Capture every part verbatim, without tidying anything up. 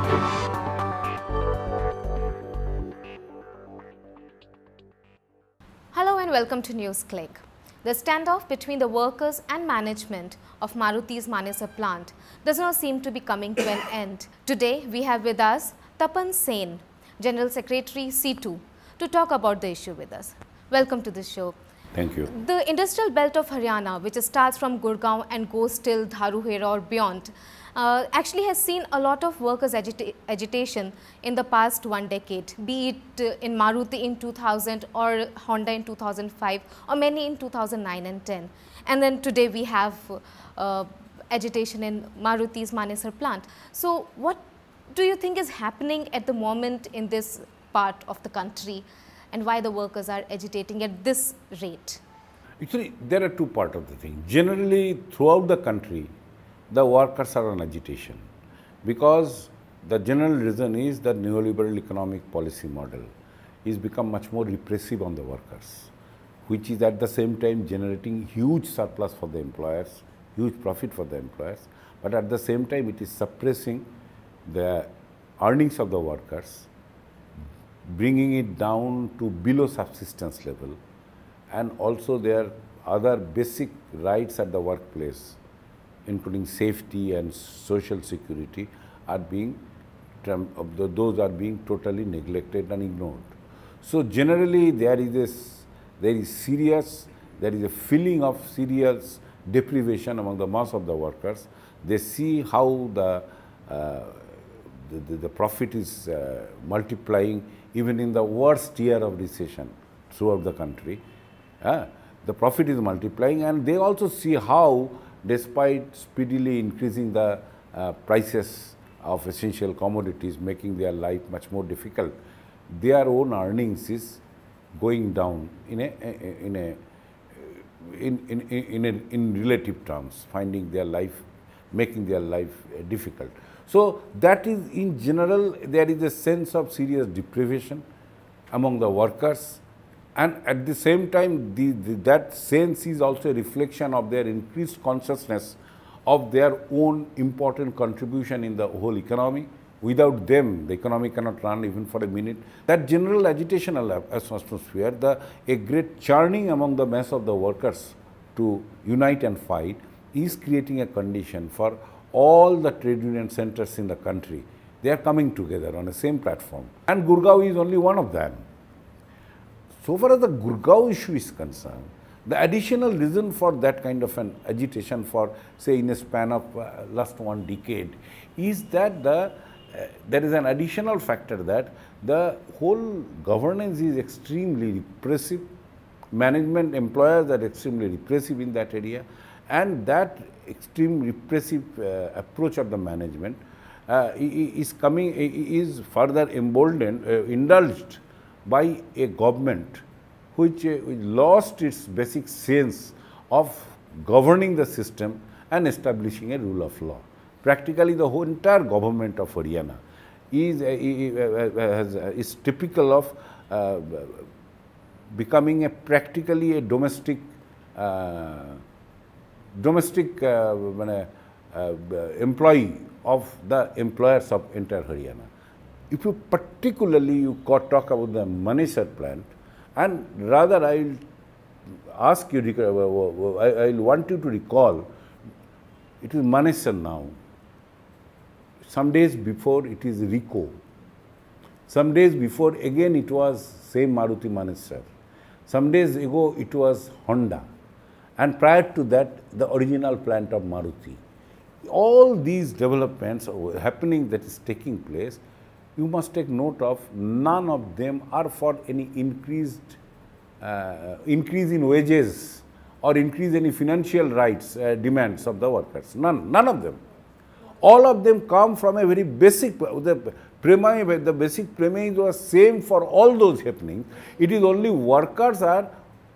Hello and welcome to Newsclick. The standoff between the workers and management of Maruti's Manesar plant does not seem to be coming to an end. Today we have with us Tapan Sen, General Secretary C two, to talk about the issue with us. Welcome to the show. Thank you. The industrial belt of Haryana, which starts from Gurgaon and goes till Dharuhera or beyond, uh, actually has seen a lot of workers' agita agitation in the past one decade, be it uh, in Maruti in two thousand or Honda in two thousand five or many in two thousand nine and ten. And then today we have uh, agitation in Maruti's Manesar plant. So what do you think is happening at the moment in this part of the country, and why the workers are agitating at this rate? Actually, there are two parts of the thing. Generally, throughout the country, the workers are on agitation because the general reason is that neoliberal economic policy model is become much more repressive on the workers, which is at the same time generating huge surplus for the employers, huge profit for the employers, but at the same time it is suppressing the earnings of the workers, bringing it down to below subsistence level, and also their other basic rights at the workplace, including safety and social security, are being, those are being totally neglected and ignored. So generally there is this, there is serious, there is a feeling of serious deprivation among the mass of the workers. They see how the, uh, the, the, the profit is uh, multiplying even in the worst year of recession throughout the country. Uh, the profit is multiplying, and they also see how, despite speedily increasing the uh, prices of essential commodities, making their life much more difficult, their own earnings is going down in a, in a, in, in, in, a, in relative terms, finding their life, making their life uh, difficult. So that is, in general, there is a sense of serious deprivation among the workers, and at the same time the, the, that sense is also a reflection of their increased consciousness of their own important contribution in the whole economy. Without them, the economy cannot run even for a minute. That general agitational atmosphere, the, a great churning among the mass of the workers to unite and fight, is creating a condition for all the trade union centers in the country. They are coming together on the same platform, and Gurgaon is only one of them. So far as the Gurgaon issue is concerned, the additional reason for that kind of an agitation for, say, in a span of uh, last one decade, is that the uh, there is an additional factor that the whole governance is extremely repressive. Management, employers are extremely repressive in that area, and that extreme repressive uh, approach of the management uh, is coming, is further emboldened, uh, indulged by a government which uh, lost its basic sense of governing the system and establishing a rule of law. Practically the whole entire government of Haryana is, uh, is typical of uh, becoming a practically a domestic uh, domestic uh, uh, employee of the employers of entire Haryana. If you particularly you talk about the Manesar plant, and rather I will ask you, I will want you to recall, it is Manesar now. Some days before it is Rico. Some days before again it was same Maruti Manesar. Some days ago it was Honda. And prior to that, the original plant of Maruti. All these developments happening that is taking place, you must take note of, none of them are for any increased uh, increase in wages or increase any financial rights uh, demands of the workers. None, none of them. All of them come from a very basic, the premise, the basic premise was same for all those happenings. It is only workers are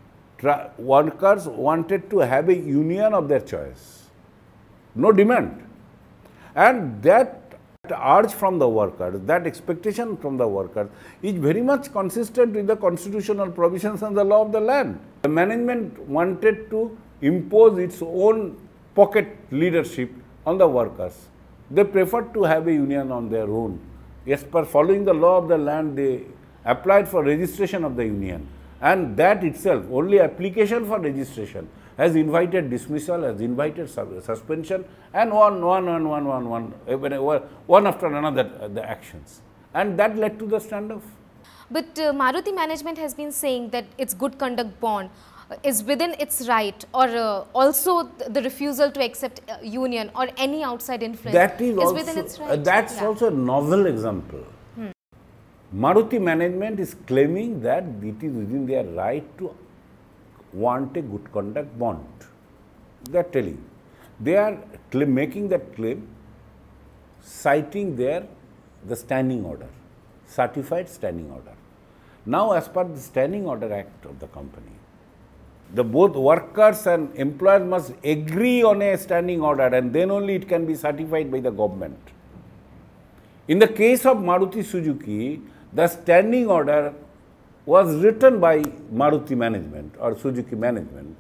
workers wanted to have a union of their choice, no demand, and that urge from the workers, that expectation from the workers is very much consistent with the constitutional provisions and the law of the land. The management wanted to impose its own pocket leadership on the workers They preferred to have a union on their own. As per following the law of the land, they applied for registration of the union. And that itself, only application for registration, has invited dismissal, has invited suspension, and one, one, one, one, one, one, one after another uh, the actions. And that led to the standoff. But uh, Maruti management has been saying that its good conduct bond uh, is within its right, or uh, also the refusal to accept uh, union or any outside influence that is, is also, within its right. Uh, that's yeah. also a novel example. Hmm. Maruti management is claiming that it is within their right to want a good conduct bond. They are telling. They are making that claim, citing their the standing order, certified standing order. Now, as per the Standing Order Act of the company, the both workers and employers must agree on a standing order, and then only it can be certified by the government. In the case of Maruti Suzuki, the standing order was written by Maruti management or Suzuki management.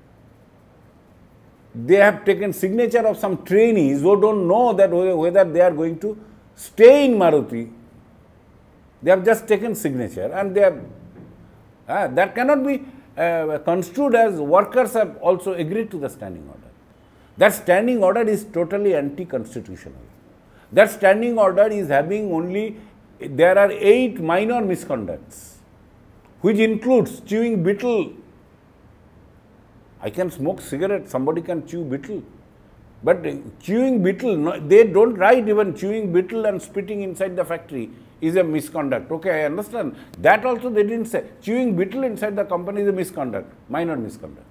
They have taken signature of some trainees who don't know that whether they are going to stay in Maruti. They have just taken signature, and they have, uh, that cannot be uh, construed as workers have also agreed to the standing order. That standing order is totally anti-constitutional. That standing order is having only, there are eight minor misconducts, which includes chewing betel. I can smoke cigarette, somebody can chew betel. But chewing betel, no, they don't write even chewing betel and spitting inside the factory is a misconduct. Okay, I understand. That also they didn't say. Chewing betel inside the company is a misconduct, minor misconduct.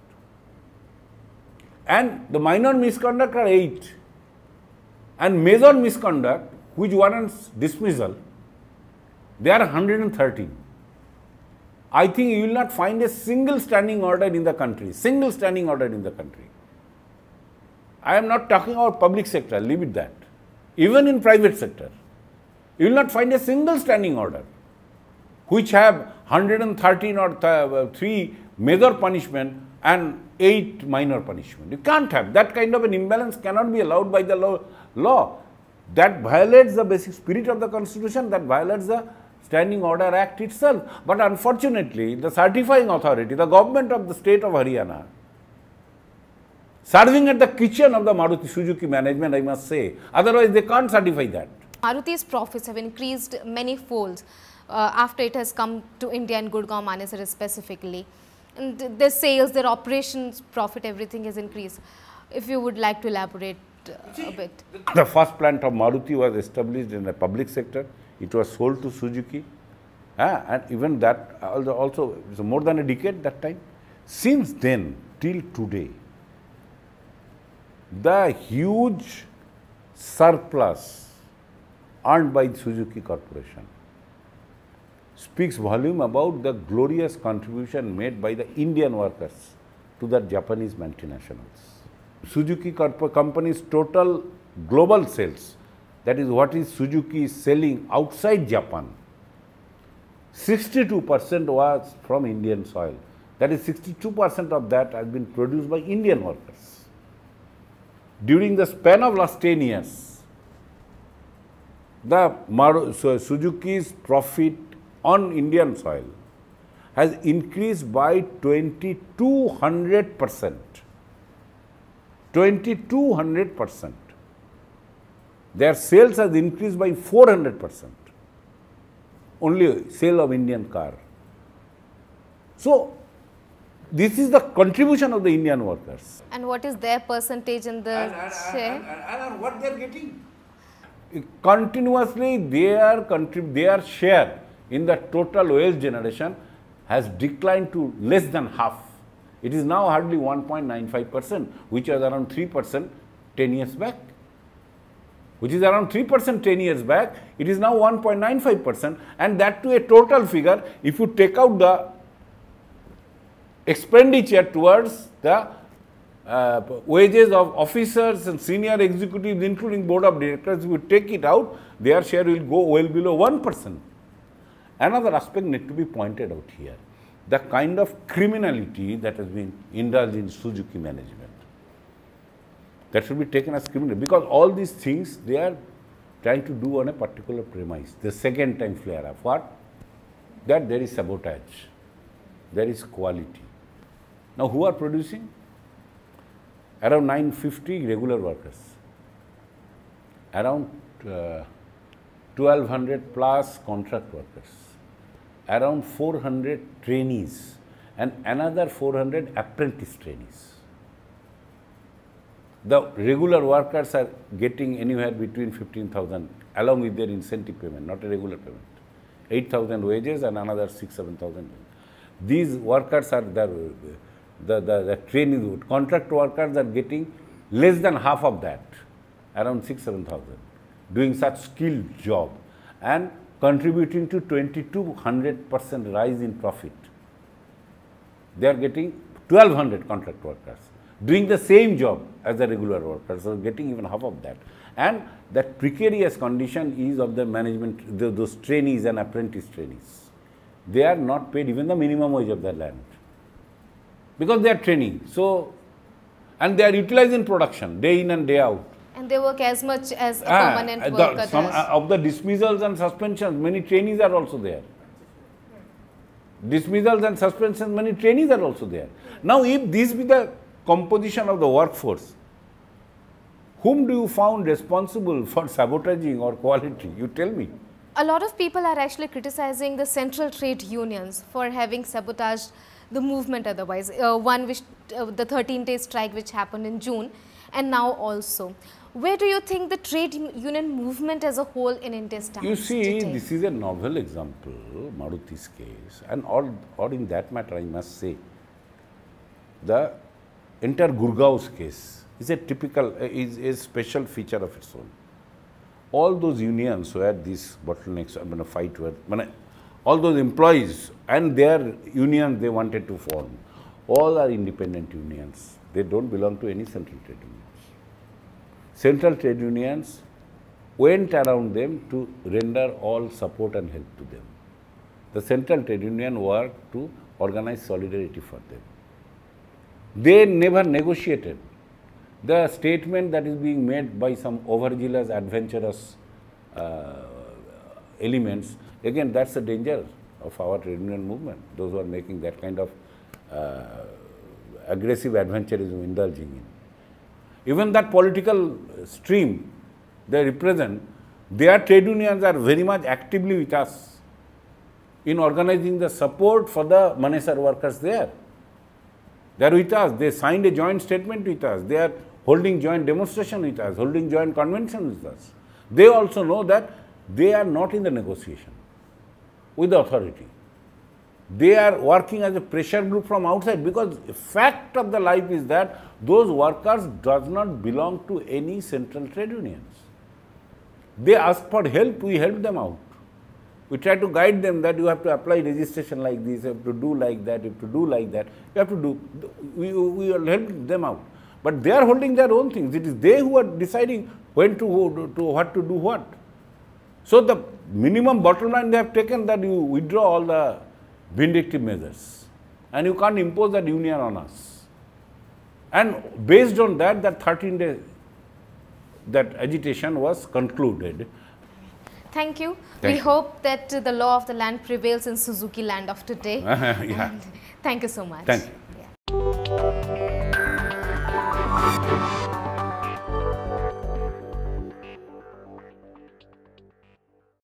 And the minor misconduct are eight. And major misconduct, which warrants dismissal, they are one hundred thirteen. I think you will not find a single standing order in the country, single standing order in the country. I am not talking about public sector, leave it that. Even in private sector, you will not find a single standing order which have one hundred thirteen or th three major punishment and eight minor punishment. You can't have that kind of an imbalance, cannot be allowed by the law. law. That violates the basic spirit of the constitution, that violates the Standing Order Act itself. But unfortunately, the certifying authority, the government of the state of Haryana, serving at the kitchen of the Maruti Suzuki management, I must say, otherwise they can't certify that. Maruti's profits have increased many folds uh, after it has come to India and Gurgaon, Manesar specifically. And their sales, their operations, profit, everything has increased. If you would like to elaborate uh, a bit. The first plant of Maruti was established in the public sector. It was sold to Suzuki. Ah, and even that also, it was more than a decade that time. Since then, till today, the huge surplus earned by the Suzuki Corporation speaks volume about the glorious contribution made by the Indian workers to the Japanese multinationals. Suzuki company's total global sales, that is what is Suzuki is selling outside Japan, sixty-two percent was from Indian soil. That is sixty-two percent of that has been produced by Indian workers. During the span of last ten years, the Maru, so Suzuki's profit on Indian soil has increased by twenty-two hundred percent. twenty-two hundred percent. Their sales has increased by four hundred percent. Only sale of Indian car. So, this is the contribution of the Indian workers. And what is their percentage in the and, and, share? And, and, and, and what they are getting? Continuously, their, their share in the total wealth generation has declined to less than half. It is now hardly one point nine five percent, which was around three percent ten years back. Which is around three percent ten years back, it is now one point nine five percent, and that to a total figure, if you take out the expenditure towards the uh, wages of officers and senior executives, including board of directors, if you take it out, their share will go well below one percent. Another aspect need to be pointed out here, the kind of criminality that has been indulged in Suzuki management. That should be taken as criminal, because all these things they are trying to do on a particular premise. The second time flare up, what? That there is sabotage, there is quality. Now who are producing? Around nine hundred fifty regular workers, around uh, twelve hundred plus contract workers, around four hundred trainees, and another four hundred apprentice trainees. The regular workers are getting anywhere between fifteen thousand along with their incentive payment, not a regular payment. eight thousand wages and another six, seven thousand. These workers are the, the, the, the training, contract workers are getting less than half of that, around six, seven thousand, doing such skilled job and contributing to twenty-two hundred percent rise in profit. They are getting twelve hundred contract workers doing the same job as the regular workers, so getting even half of that. And that precarious condition is of the management, the, those trainees and apprentice trainees. They are not paid even the minimum wage of the land, because they are training. So, and they are utilized in production day in and day out. And they work as much as a ah, permanent the, worker some, does. uh, Of the dismissals and suspensions, many trainees are also there. Dismissals and suspensions, many trainees are also there. Now, if this be the composition of the workforce, whom do you found responsible for sabotaging or quality? You tell me. A lot of people are actually criticizing the central trade unions for having sabotaged the movement otherwise. Uh, one which, uh, the thirteen day strike which happened in June, and now also. Where do you think the trade union movement as a whole in India stands? You see, today? this is a novel example, Maruti's case, and all, all in that matter I must say, the entire Gurgaon's case is a typical, uh, is a special feature of its own. All those unions where these bottlenecks, I mean, a fight were, I mean, all those employees and their unions they wanted to form, all are independent unions. They don't belong to any central trade unions. Central trade unions went around them to render all support and help to them. The central trade union worked to organize solidarity for them. They never negotiated. The statement that is being made by some overzealous, adventurous uh, elements, again, that's the danger of our trade union movement. Those who are making that kind of uh, aggressive adventurism indulging in. Even that political stream they represent, their trade unions are very much actively with us in organizing the support for the Manesar workers there. They are with us. They signed a joint statement with us. They are holding joint demonstration with us, holding joint convention with us. They also know that they are not in the negotiation with the authority. They are working as a pressure group from outside, because the fact of the life is that those workers does not belong to any central trade unions. They ask for help, we help them out. We try to guide them that you have to apply registration like this, you have to do like that, you have to do like that, you have to do, we, we will help them out. But they are holding their own things. It is they who are deciding when to, to what to do what. So the minimum bottom line they have taken that you withdraw all the vindictive measures and you can't impose that union on us. And based on that, that thirteen day, that agitation was concluded. Thank you. Thank we you. hope that uh, the law of the land prevails in Suzuki land of today. Yeah. And thank you so much. Thank you. Yeah.